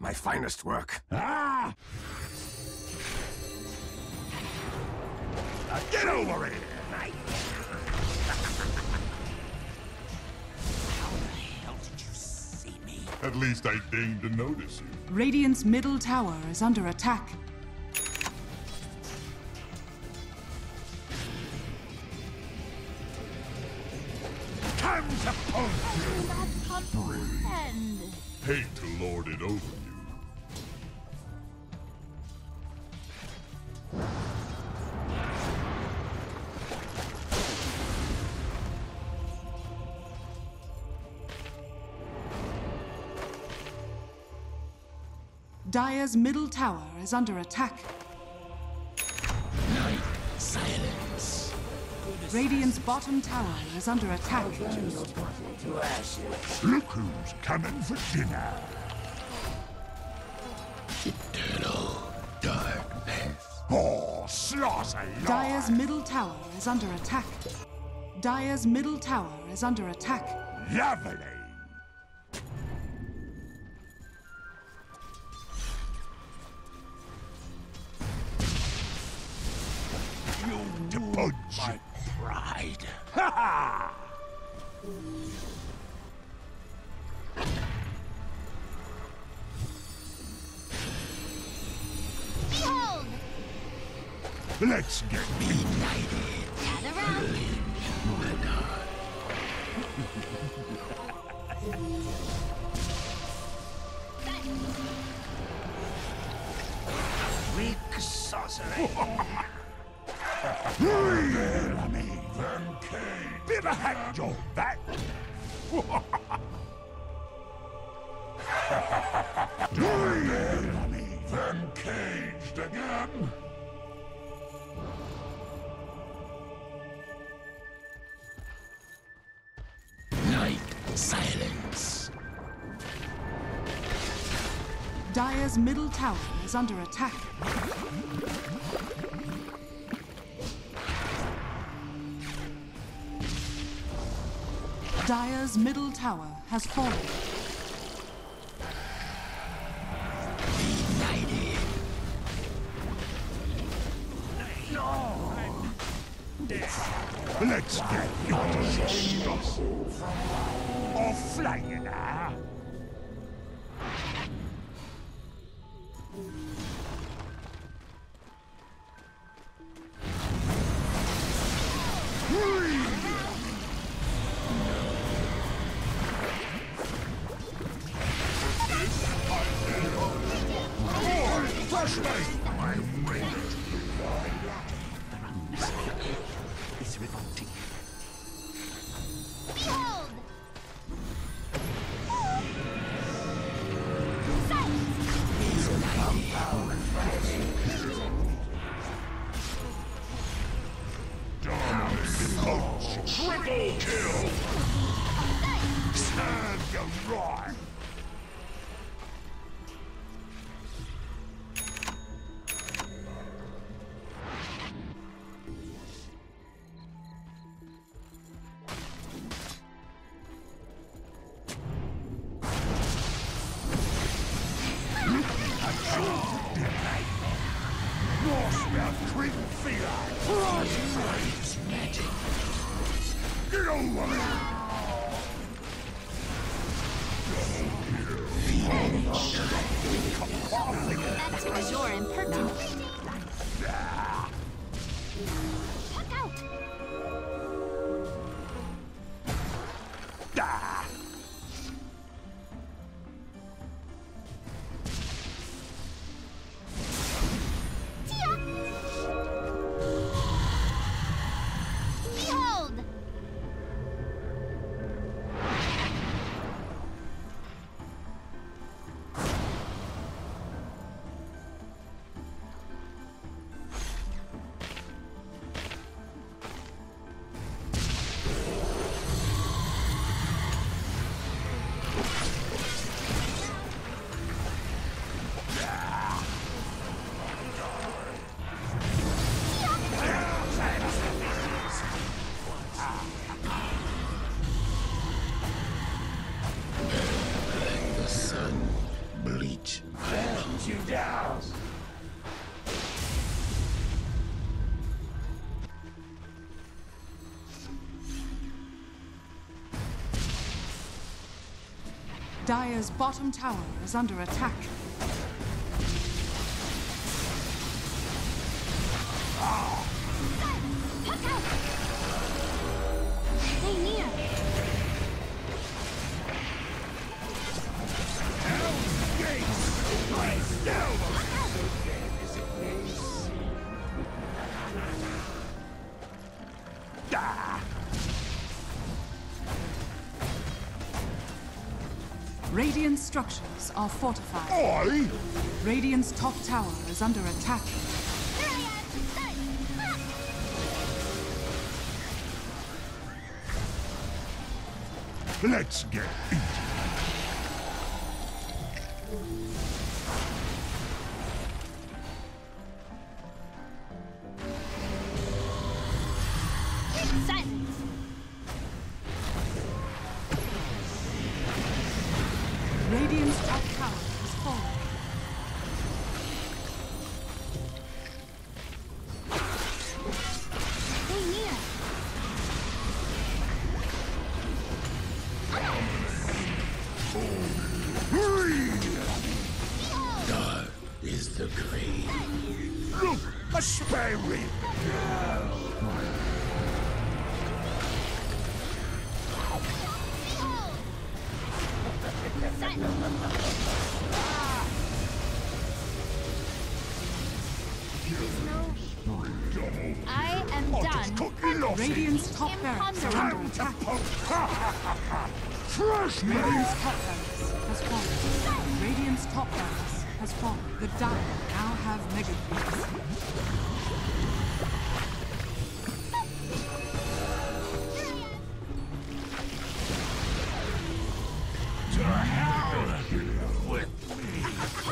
My finest work. Ah! Now get over here! How the hell did you see me? At least I deigned to notice you. Radiant's middle tower is under attack. Time to punch you! Not comprehend. Hate to lord it over you. Dire's middle tower is under attack. Silence. Radiant's bottom tower is under attack. Look who's coming for dinner. Eternal darkness. Oh, slaughter! Dire's middle tower is under attack. Dire's middle tower is under attack. Lovely! To punch My pride. Ha ha! Behold! Let's get United. Gather round. Weak sorcery. Bellamy! Van Cage! Bit of a hat job, that! Bellamy! Van Caged again! Night silence. Dire's middle tower is under attack. Dire's middle tower has fallen. United. Let's get your stuff! Or flying, ah! It's revolting. Behold! Triple kill! Serve you right! Northbound creep feline! Frost magic! Get over it! That's because you're impertinent. Look out! Ah! Behold! reach. Hunt you down. Dire's bottom tower is under attack. Puck out! Stay near! Radiant structures are fortified. Oi! Radiant's top tower is under attack. Here I am! Start! Ah! Let's get eaten. Silence! Radiant's top tower is falling. Stay near! Dark is the grave. Look, a spare rib. Behold! Silence! I am done. Cookie lost. Radiant's top barracks are under attack. Trust me. Radiant's top barracks has fallen. Radiant's top barracks has fallen. The Dire now have mega creeps. To hell with me.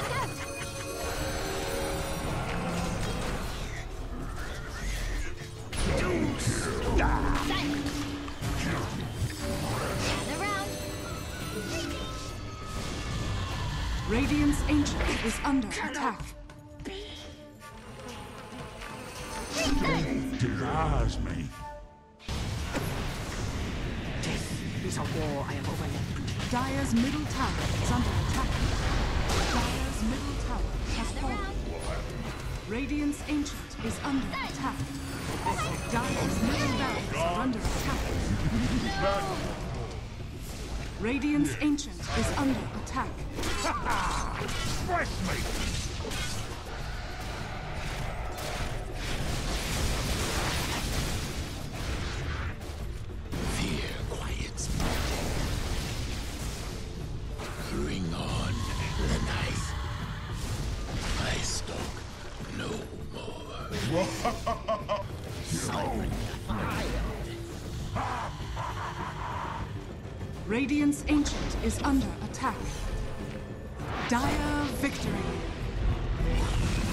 Silence! Gather round! Radiant's Ancient is under attack. Denies me. Is a war I have overlooked. Dire's middle tower is under attack. Dire's middle tower has Gather fallen. round! Radiant's Ancient is under attack. Dire's middle barracks are under attack. Radiant's Ancient is under attack. Fresh meat. Fear quiets me. Bring on the knife. I stalk no more. Radiant's Ancient is under attack. Dire victory.